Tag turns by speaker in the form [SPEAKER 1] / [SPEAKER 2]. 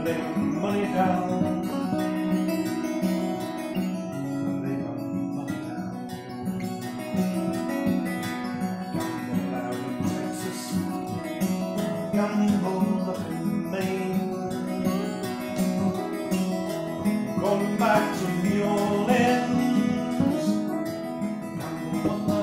[SPEAKER 1] lay money down. Lay money down. Gamble out in Texas, gamble up in Maine, going back to New Orleans, gamble up